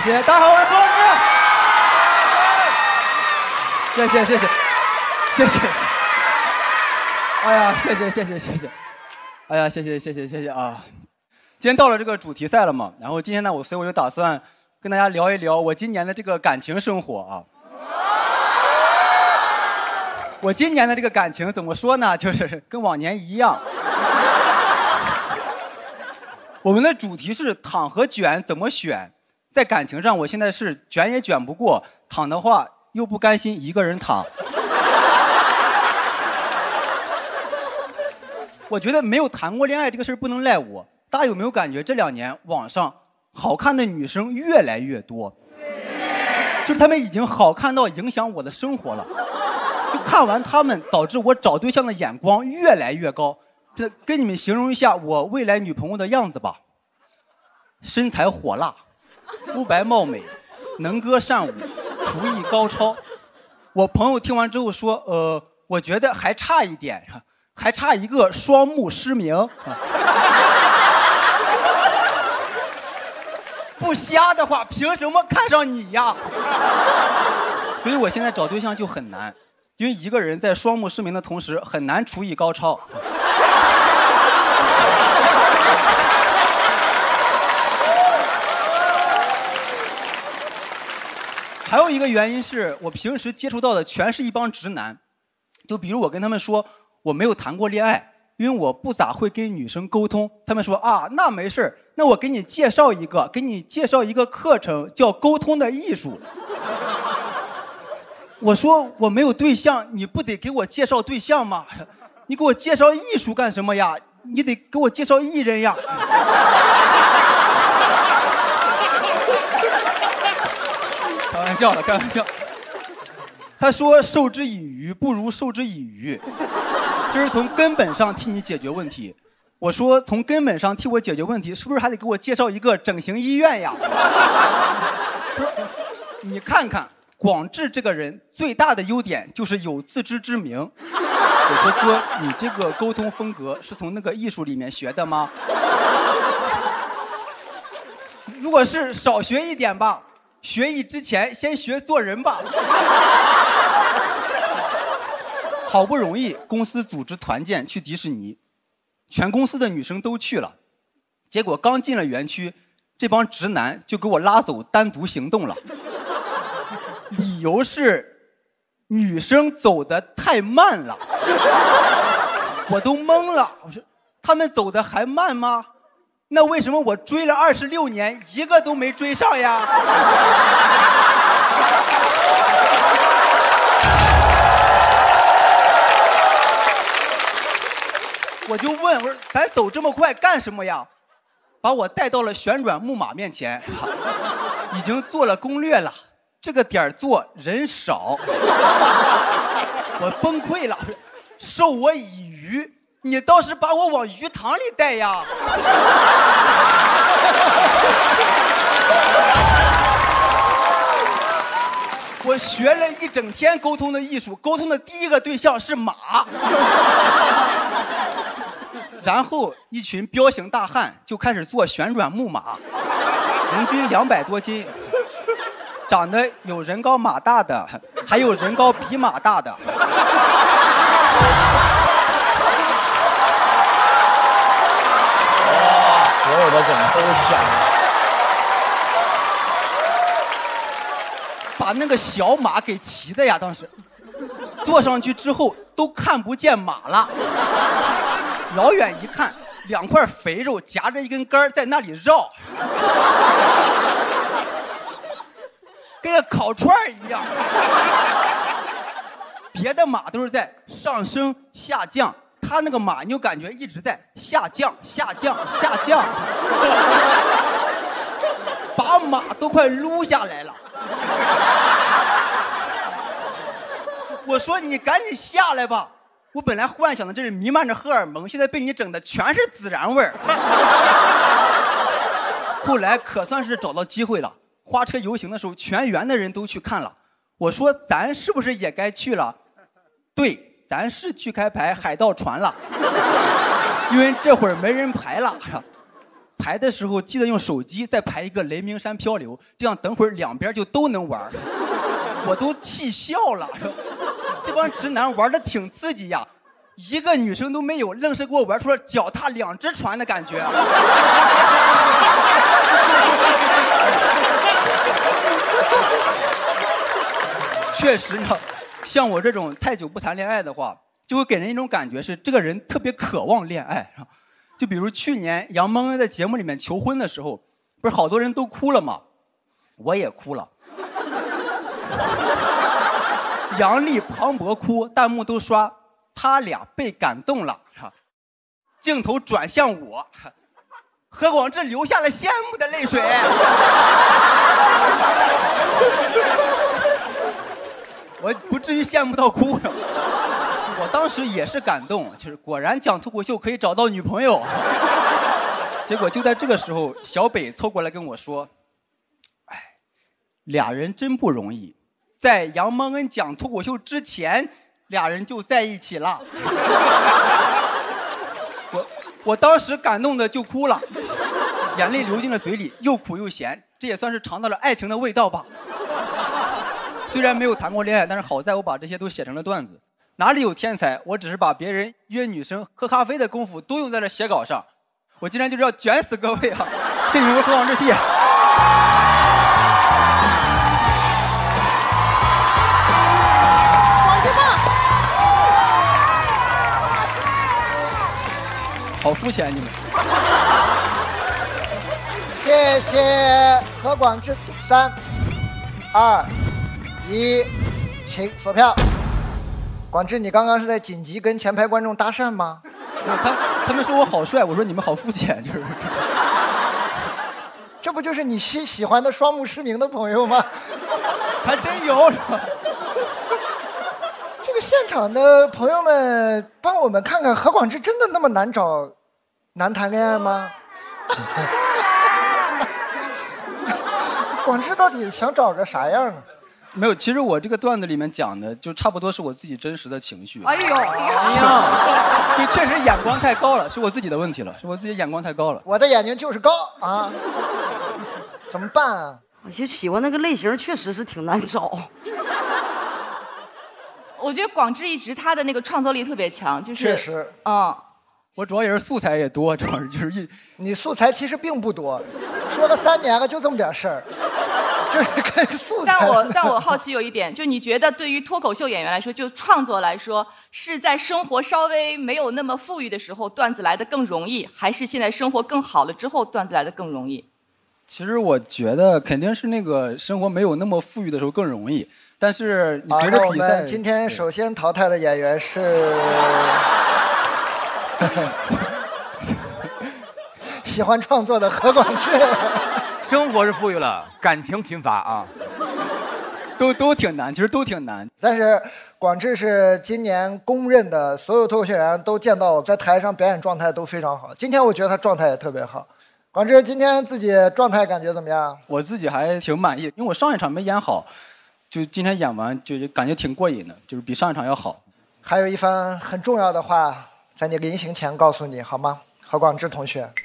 谢，大家好，我是高志。谢谢。哎呀，谢谢。哎呀，谢谢啊！今天到了这个主题赛了嘛，然后今天呢，所以我就打算跟大家聊一聊我今年的这个感情生活啊。我今年的这个感情怎么说呢？就是跟往年一样。我们的主题是躺和卷怎么选，在感情上我现在是卷也卷不过，躺的话又不甘心一个人躺。我觉得没有谈过恋爱这个事儿不能赖我，大家有没有感觉这2年网上好看的女生越来越多？就是她们已经好看到影响我的生活了，就看完她们导致我找对象的眼光越来越高。这跟你们形容一下我未来女朋友的样子吧：身材火辣，肤白貌美，能歌善舞，厨艺高超。我朋友听完之后说，我觉得还差一点，还差一个双目失明。不瞎的话，凭什么看上你呀？所以我现在找对象就很难，因为一个人在双目失明的同时，很难厨艺高超。还有一个原因是我平时接触到的全是一帮直男，就比如我跟他们说我没有谈过恋爱，因为我不咋会跟女生沟通，他们说啊，那没事，那我给你介绍一个课程，叫沟通的艺术。我说我没有对象，你不得给我介绍对象吗？你给我介绍艺术干什么呀？你得给我介绍艺人呀。开玩笑。他说授之以鱼不如授之以渔，这是从根本上替你解决问题。我说从根本上替我解决问题，是不是还得给我介绍一个整形医院呀？你看看广志这个人最大的优点就是有自知之明。我说哥，你这个沟通风格是从那个艺术里面学的吗？如果是少学一点吧，学艺之前先学做人吧。好不容易公司组织团建去迪士尼，全公司的女生都去了，结果刚进了园区，这帮直男就给我拉走单独行动了。理由是女生走得太慢了。我都懵了，我说他们走得还慢吗？那为什么我追了26年一个都没追上呀？我就问，我说咱走这么快干什么呀？把我带到了旋转木马面前，已经做了攻略了，这个点儿坐人少。我崩溃了，授我以渔，你倒是把我往鱼塘里带呀。我学了一整天沟通的艺术，沟通的第一个对象是马。然后一群彪形大汉就开始做旋转木马，人均200多斤，长得有人高马大的，还有人高比马大的。 所有的梗都响了。 把那个小马给骑的呀，当时坐上去之后都看不见马了，老远一看2块肥肉夹着一根杆在那里绕，跟个烤串一样。别的马都是在上升下降，他那个马你就感觉一直在下降下降下降，把马都快撸下来了。我说你赶紧下来吧，我本来幻想的这是弥漫着荷尔蒙，现在被你整的全是孜然味儿。后来可算是找到机会了，花车游行的时候全园的人都去看了，我说咱是不是也该去了？对，咱是去开排海盗船了，因为这会儿没人排了。 排的时候记得用手机再排一个雷鸣山漂流，这样等会儿两边就都能玩。我都气笑了，这帮直男玩的挺刺激呀，一个女生都没有，愣是给我玩出了脚踏2只船的感觉。确实呢，像我这种太久不谈恋爱的话，就会给人一种感觉是这个人特别渴望恋爱。就比如去年杨蒙恩在节目里面求婚的时候，不是好多人都哭了吗？我也哭了。杨丽、庞博哭，弹幕都刷他俩被感动了。镜头转向我，何广智流下了羡慕的泪水。我不至于羡慕到哭。我当时也是感动，就是果然讲脱口秀可以找到女朋友。结果就在这个时候，小北凑过来跟我说：“哎，俩人真不容易，在杨蒙恩讲脱口秀之前，俩人就在一起了。”我当时感动的就哭了，眼泪流进了嘴里，又苦又咸，这也算是尝到了爱情的味道吧。虽然没有谈过恋爱，但是好在我把这些都写成了段子。哪里有天才，我只是把别人约女生喝咖啡的功夫都用在了写稿上。我今天就是要卷死各位啊！谢谢你们何广智，谢谢。 广智棒！ 好肤浅你们。 谢谢何广智，3、2、1，请锁票。广智，你刚刚是在紧急跟前排观众搭讪吗？ 他们说我好帅，我说你们好肤浅，就是。 这不就是你喜欢的双目失明的朋友吗？ 还真有。 这个现场的朋友们，帮我们看看何广智真的那么难谈恋爱吗？广智到底想找个啥样呢？ 没有，其实我这个段子里面讲的就差不多是我自己真实的情绪。 哎呦， 就确实眼光太高了，是我自己的问题了，是我自己眼光太高了。 我的眼睛就是高啊，怎么办啊？ 我就喜欢那个类型，确实是挺难找。 我觉得广智一直他的那个创作力特别强，就是确实， 我主要也是素材也多，主要是就是你素材其实并不多，说了3年了就这么点事儿。跟素材。 但我好奇有一点，就你觉得对于脱口秀演员来说，就创作来说，是在生活稍微没有那么富裕的时候，段子来的更容易，还是现在生活更好了之后，段子来的更容易？ 其实我觉得肯定是那个生活没有那么富裕的时候更容易，但是你随着比赛， 我们今天首先淘汰的演员是喜欢创作的何广智。 生活是富裕了，感情贫乏啊， 都挺难，其实都挺难。 但是广智是今年公认的，所有脱口秀演员都见到在台上表演状态都非常好。今天我觉得他状态也特别好。广智今天自己状态感觉怎么样？ 我自己还挺满意，因为我上一场没演好，就今天演完就感觉挺过瘾的，就是比上一场要好。 还有一番很重要的话，在你临行前告诉你好吗？何广智同学，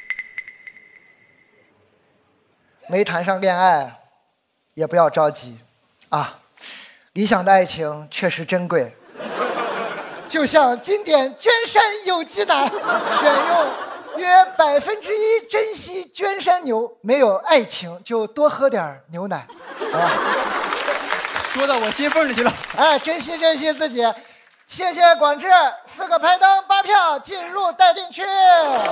没谈上恋爱，也不要着急，啊，理想的爱情确实珍贵，就像经典娟山有机奶，选用约1%珍稀娟山牛，没有爱情就多喝点牛奶，好吧？ 说到我心缝里去了。 哎，珍惜自己，谢谢广智，4个拍档8票进入待定区。